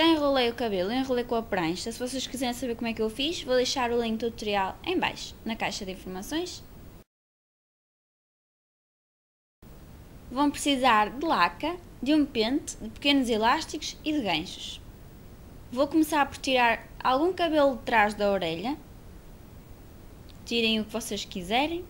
Já enrolei o cabelo, enrolei com a prancha. Se vocês quiserem saber como é que eu fiz, vou deixar o link do tutorial em baixo, na caixa de informações. Vão precisar de laca, de um pente, de pequenos elásticos e de ganchos. Vou começar por tirar algum cabelo de trás da orelha. Tirem o que vocês quiserem.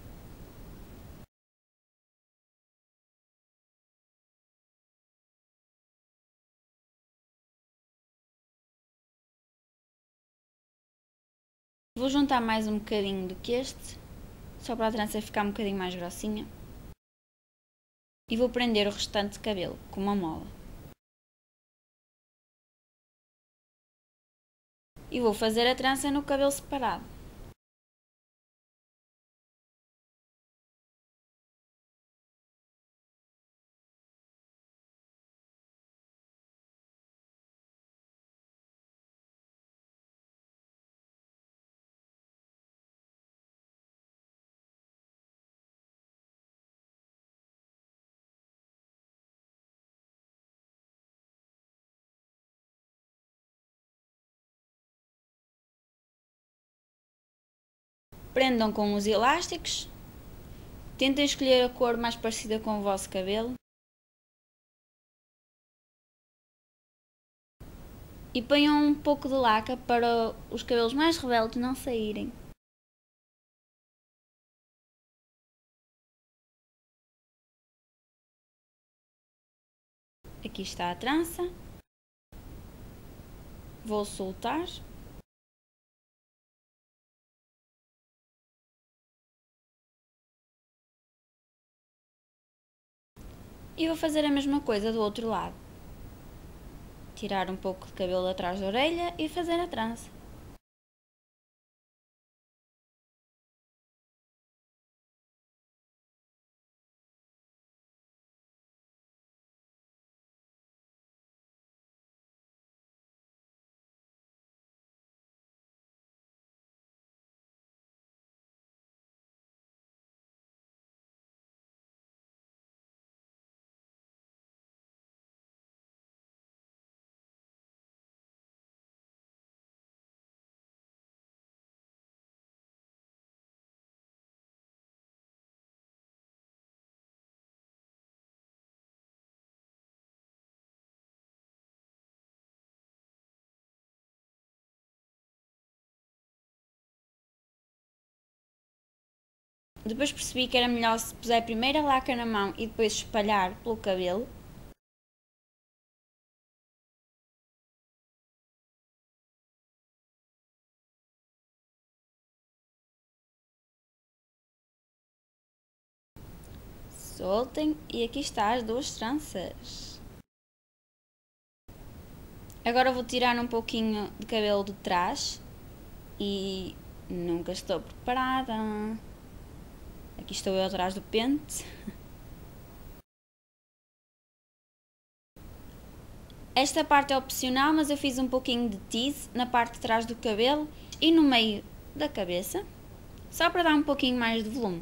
Vou juntar mais um bocadinho do que este, só para a trança ficar um bocadinho mais grossinha. E vou prender o restante de cabelo com uma mola. E vou fazer a trança no cabelo separado. Prendam com os elásticos. Tentem escolher a cor mais parecida com o vosso cabelo. E ponham um pouco de laca para os cabelos mais rebeldes não saírem. Aqui está a trança. Vou soltar. E vou fazer a mesma coisa do outro lado. Tirar um pouco de cabelo atrás da orelha e fazer a trança. Depois percebi que era melhor se puser primeiro a laca na mão e depois espalhar pelo cabelo. Soltem e aqui está as duas tranças. Agora vou tirar um pouquinho de cabelo de trás e nunca estou preparada. Aqui estou eu atrás do pente. Esta parte é opcional, mas eu fiz um pouquinho de tease na parte de trás do cabelo e no meio da cabeça, só para dar um pouquinho mais de volume.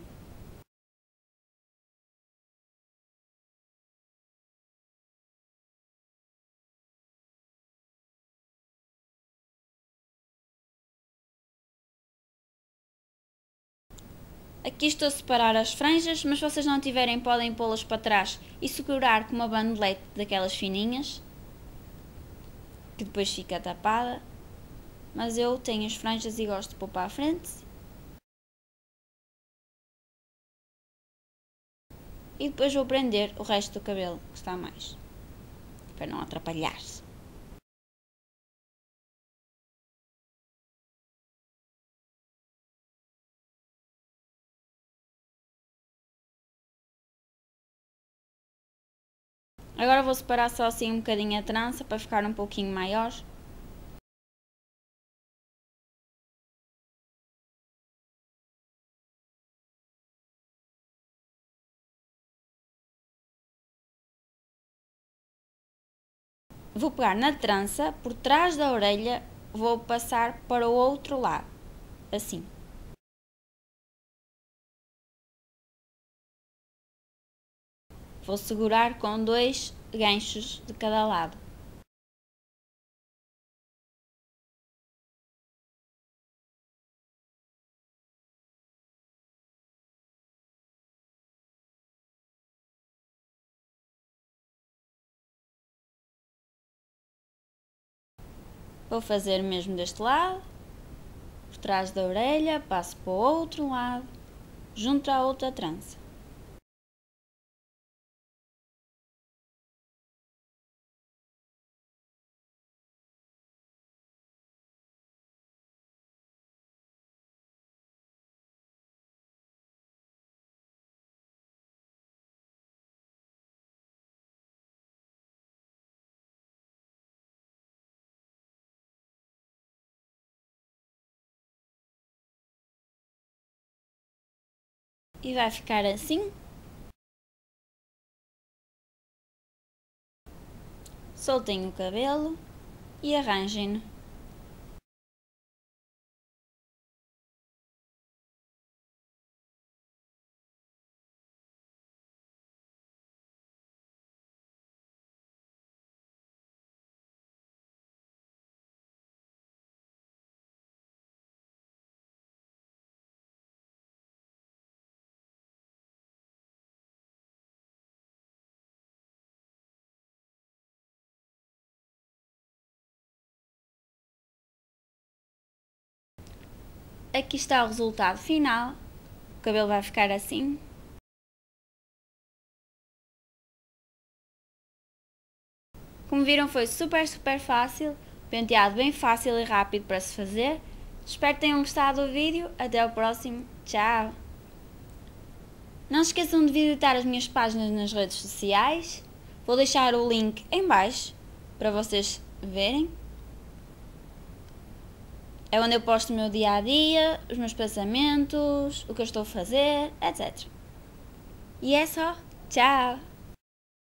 Aqui estou a separar as franjas, mas se vocês não tiverem podem pô-las para trás e segurar com uma bandelete daquelas fininhas, que depois fica tapada. Mas eu tenho as franjas e gosto de pôr para a frente. E depois vou prender o resto do cabelo, que está a mais, para não atrapalhar-se. Agora vou separar só assim um bocadinho a trança para ficar um pouquinho maior. Vou pegar na trança, por trás da orelha, vou passar para o outro lado, assim. Vou segurar com 2 ganchos de cada lado. Vou fazer o mesmo deste lado, por trás da orelha, passo para o outro lado, junto à outra trança. E vai ficar assim. Soltem o cabelo e arranjem-no. Aqui está o resultado final. O cabelo vai ficar assim. Como viram, foi super fácil, penteado bem fácil e rápido para se fazer. Espero que tenham gostado do vídeo. Até o próximo. Tchau! Não se esqueçam de visitar as minhas páginas nas redes sociais. Vou deixar o link em baixo para vocês verem. É onde eu posto o meu dia a dia, os meus pensamentos, o que eu estou a fazer, etc. E é só. Tchau!